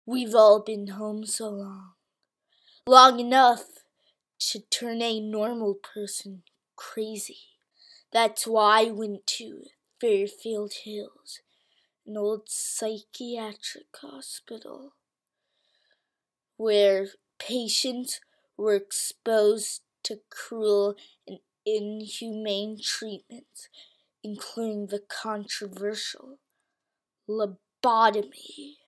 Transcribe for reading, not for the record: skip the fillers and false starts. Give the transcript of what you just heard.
We've all been home so long enough to turn a normal person crazy. That's why I went to Fairfield Hills, an old psychiatric hospital, where patients were exposed to cruel and inhumane treatments, including the controversial lobotomy.